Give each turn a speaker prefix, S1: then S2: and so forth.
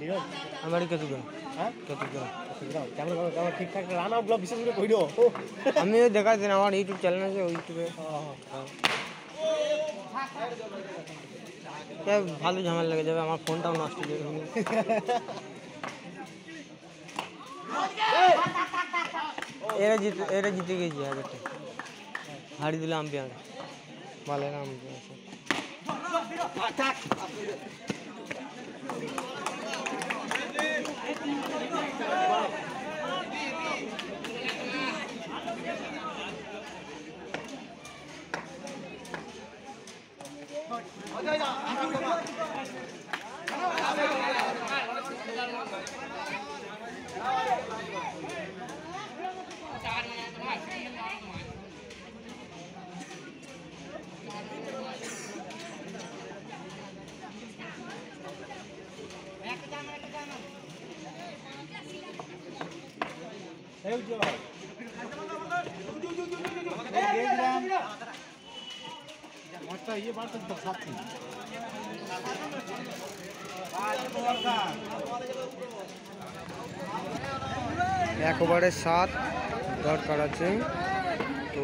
S1: আমার কতজন
S2: হ্যাঁ
S1: কতজন
S2: কেমন কেমন ঠিকঠাক রান আউটগুলো বিশেষ করে কই দিও
S1: আমি দেখাচ্ছি না আমার ইউটিউব চ্যানেল আছে ইউটিউবে ভালো ঝামেলা লেগে যাবে আমার ফোনটাও নষ্ট হয়ে যাবে এরা জিতে গেছি আগেরটা হারিয়ে দিলাম আম্পিয়ার ভালো না এক ওভারে 7 দরকার আছে তো